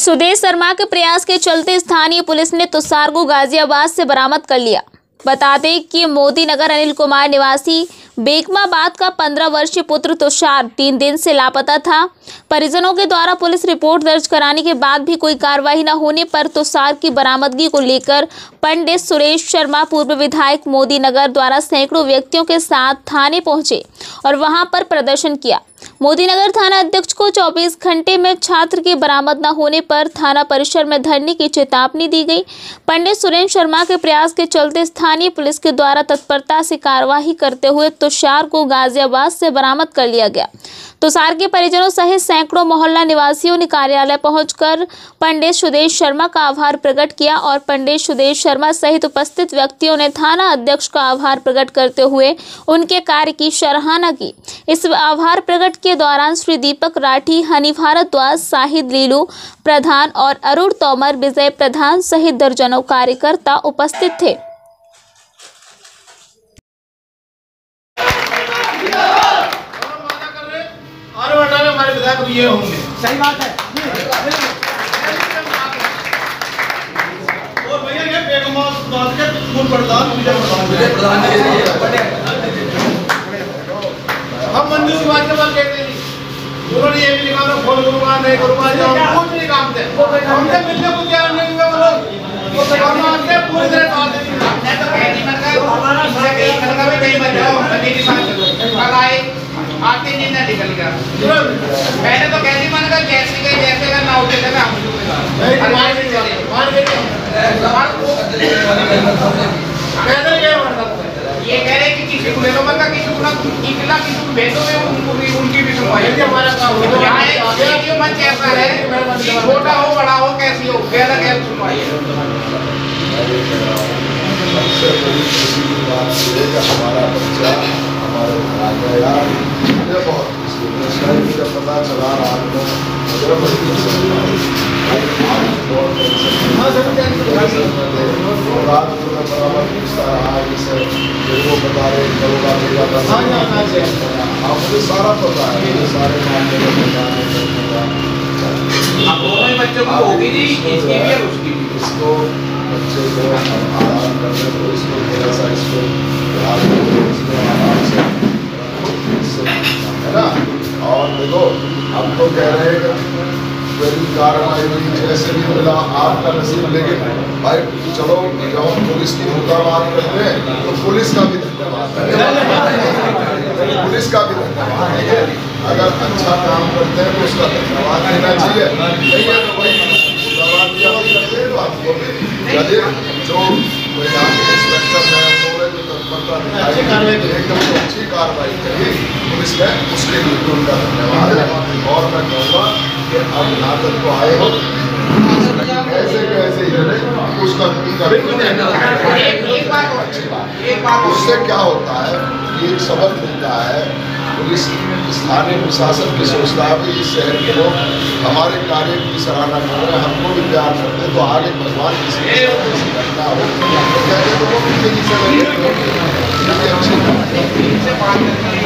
सुदेश शर्मा के प्रयास के चलते स्थानीय पुलिस ने तुषार को गाजियाबाद से बरामद कर लिया। बता दें कि मोदी नगर अनिल कुमार निवासी बेगमाबाद का 15 वर्षीय पुत्र तुषार 3 दिन से लापता था। परिजनों के द्वारा पुलिस रिपोर्ट दर्ज कराने के बाद भी कोई कार्रवाई न होने पर तुषार की बरामदगी को लेकर पंडित सुरेश शर्मा पूर्व विधायक मोदी नगर द्वारा सैकड़ों व्यक्तियों के साथ थाने पहुंचे और वहां पर प्रदर्शन किया। मोदी नगर थाना अध्यक्ष को 24 घंटे में छात्र की बरामद न होने पर थाना परिसर में धरने की चेतावनी दी गई। पंडित सुरेश शर्मा के प्रयास के चलते स्थानीय पुलिस के द्वारा तत्परता से कार्यवाही करते हुए तुषार को गाजियाबाद से बरामद कर लिया गया। तुषार के परिजनों सहित सैकड़ों मोहल्ला निवासियों ने कार्यालय पहुंचकर पंडित सुदेश शर्मा का आभार प्रकट किया और पंडित सुदेश शर्मा सहित उपस्थित व्यक्तियों ने थाना अध्यक्ष का आभार प्रकट करते हुए उनके कार्य की सराहना की। इस आभार प्रकट के दौरान श्री दीपक राठी, हनी भारद्वाज, शाहिद लीलू प्रधान और अरुण तोमर, विजय प्रधान सहित दर्जनों कार्यकर्ता उपस्थित थे। हमारे विधायक ये होंगे, सही बात है। और भैया ये बेगमाबाद के पूर्व प्रधान हम मंजूर की बात कहते हैं। उन्होंने ये भी लिखा था खोल गुरुवार नहीं गुरुवार जाओ कुछ नहीं काम थे। हमसे मिलने को क्या नहीं हुआ वो लोग हम आते पूरी तरह डाल देंगे। हमने तो कहीं मर गए इससे कहीं मर गए कहीं मर जाओ नदी के साथ कल आए आते दिन ना निकल गया। मैंने तो कैसी मन का जैसे का ना उठे थे हम हमारे भी चले हमारे ये कह रहे कि किसी को ले लो मत किसी को ना इकला किसी को भेजो में उनकी भी सुनवाई हमारा काम हो यहाँ एक क्यों मन कैसा है छोटा हो बड़ा हो कैसी हो कैसा कैसे सुनवाई है। सबसे बड़ी खुशी की बात है कि हमारा बच्चा हमारे घर आ गया। मुझे बहुत खुशी है जब पता चला रात में मुझे बड़ी खुशी रात को मैं बराबर पूछता रहा जिसे मेरे को बता रहे करोगा मुझे सारा पता है, मुझे सारे मामले में बच्चों को होगी जी इसकी भी और उसकी भी। इसको बच्चे को आराम करने को इसको थोड़ा सा इसको आराम से है ना। और देखो हम तो कह रहे हैं कि मेरी कार्रवाई हुई जैसे भी मिला आपका नसीब, लेकिन भाई चलो जब पुलिस की मुकाबात करते हैं तो पुलिस का भी धन्यवाद, पुलिस का भी धन्यवाद है। अगर अच्छा काम करते हैं तो उसका धन्यवाद देना चाहिए। नहीं है तो भाई मुकाबात करते हैं तो आपको भी चलिए जो यहाँ के इंस्पेक्टर है जो तत्परता दिखाई एकदम अच्छी कार्रवाई करिए पुलिस में, उसके लिए उनका धन्यवाद है। और मैं कहूँगा कि अब यहाँ तक तो आए हो ऐसे कैसे उसका अच्छी बात उससे क्या होता है कि एक सबक मिलता है। पुलिस स्थानीय प्रशासन की सोचता है कि इस शहर के लोग हमारे कार्य की सराहना कर रहे हैं, हमको भी प्यार करते हैं, तो आगे भगवान किसी घटना हो तो कहते हैं तो वो भी अच्छी